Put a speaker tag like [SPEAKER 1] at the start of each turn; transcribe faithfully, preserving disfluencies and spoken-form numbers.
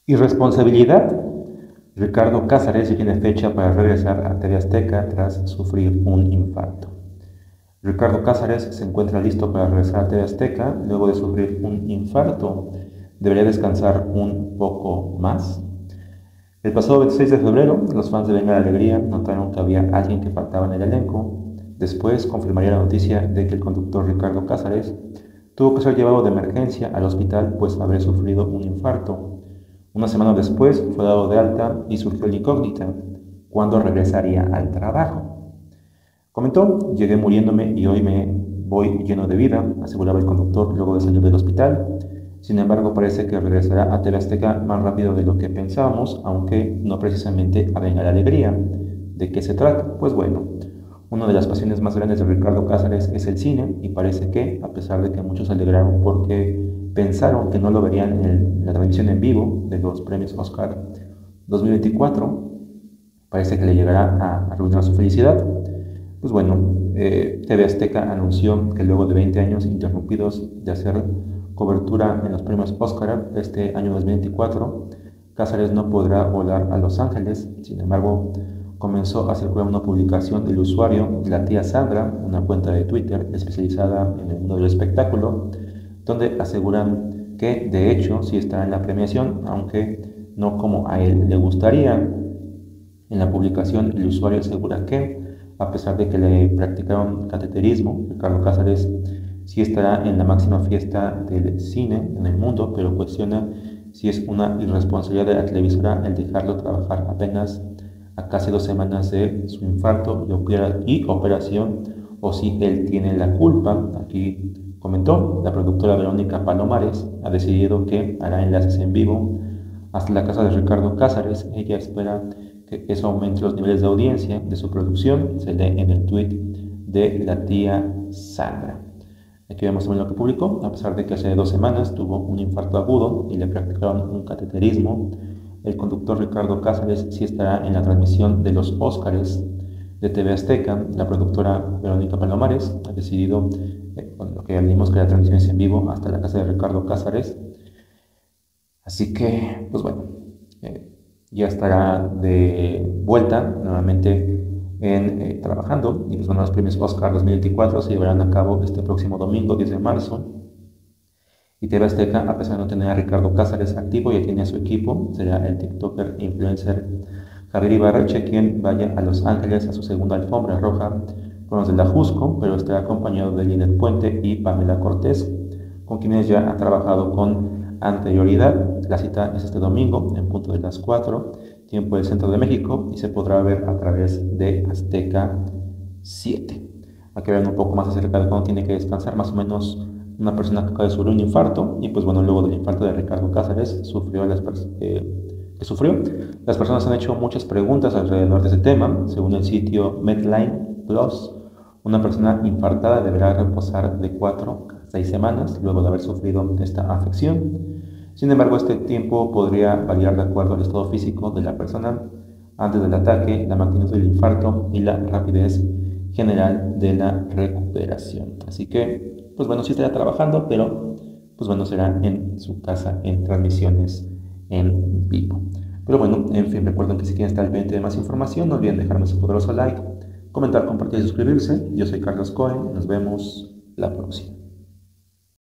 [SPEAKER 1] Irresponsabilidad. Ricardo Cázares ya tiene fecha para regresar a T V Azteca tras sufrir un infarto. Ricardo Cázares se encuentra listo para regresar a T V Azteca luego de sufrir un infarto. ¿Debería descansar un poco más? El pasado veintiséis de febrero, los fans de Venga la Alegría notaron que había alguien que faltaba en el elenco. Después confirmaría la noticia de que el conductor Ricardo Cázares tuvo que ser llevado de emergencia al hospital pues habría sufrido un infarto. Una semana después fue dado de alta y surgió la incógnita: ¿cuándo regresaría al trabajo? Comentó: llegué muriéndome y hoy me voy lleno de vida, aseguraba el conductor luego de salir del hospital. Sin embargo, parece que regresará a T V Azteca más rápido de lo que pensábamos, aunque no precisamente a Venga la Alegría. ¿De qué se trata? Pues bueno, una de las pasiones más grandes de Ricardo Cázares es el cine, y parece que, a pesar de que muchos se alegraron porque pensaron que no lo verían en, el, en la transmisión en vivo de los premios Oscar dos mil veinticuatro, parece que le llegará a arruinar su felicidad. Pues bueno, eh, T V Azteca anunció que luego de veinte años interrumpidos de hacer cobertura en los premios Oscar este año dos mil veinticuatro, Cázares no podrá volar a Los Ángeles. Sin embargo, comenzó a circular una publicación del usuario La Tía Sandra, una cuenta de Twitter especializada en el mundo del espectáculo, donde aseguran que de hecho sí estará en la premiación, aunque no como a él le gustaría. En la publicación el usuario asegura que, a pesar de que le practicaron cateterismo, Ricardo Cázares sí estará en la máxima fiesta del cine en el mundo, pero cuestiona si es una irresponsabilidad de la televisora el dejarlo trabajar apenas a casi dos semanas de su infarto y operación, o si él tiene la culpa. Aquí comentó: la productora Verónica Palomares ha decidido que hará enlaces en vivo hasta la casa de Ricardo Cázares. Ella espera que eso aumente los niveles de audiencia de su producción, se lee en el tweet de La Tía Sandra. Aquí vemos también lo que publicó: a pesar de que hace dos semanas tuvo un infarto agudo y le practicaron un cateterismo, el conductor Ricardo Cázares sí estará en la transmisión de los Óscares de T V Azteca. La productora Verónica Palomares ha decidido, eh, bueno, lo que ya vimos, que la transmisión es en vivo hasta la casa de Ricardo Cázares. Así que, pues bueno, eh, ya estará de vuelta nuevamente en, eh, trabajando. Y pues bueno, los premios Oscar dos mil veinticuatro se llevarán a cabo este próximo domingo, diez de marzo. Y T V Azteca, a pesar de no tener a Ricardo Cázares activo, ya tiene a su equipo. Será el TikToker e influencer Javier Ibarreche quien vaya a Los Ángeles a su segunda alfombra roja con los de la Jusco, pero estará acompañado de Linet Puente y Pamela Cortés, con quienes ya ha trabajado con anterioridad. La cita es este domingo en punto de las cuatro, tiempo del centro de México, y se podrá ver a través de Azteca siete. Aquí vean un poco más acerca de cuándo tiene que descansar más o menos una persona que acaba de sufrir un infarto. Y pues bueno, luego del infarto de Ricardo Cázares sufrió las eh, que sufrió, las personas han hecho muchas preguntas alrededor de ese tema. Según el sitio Medline Plus, una persona infartada deberá reposar de cuatro a seis semanas luego de haber sufrido esta afección. Sin embargo, este tiempo podría variar de acuerdo al estado físico de la persona antes del ataque, la magnitud del infarto y la rapidez general de la recuperación. Así que, pues bueno, sí estará trabajando, pero pues bueno, será en su casa en transmisiones en vivo. Pero bueno, en fin, recuerden que si quieren estar al pendiente de más información, no olviden dejarme su poderoso like, comentar, compartir y suscribirse. Yo soy Carlos Cohen, nos vemos la próxima.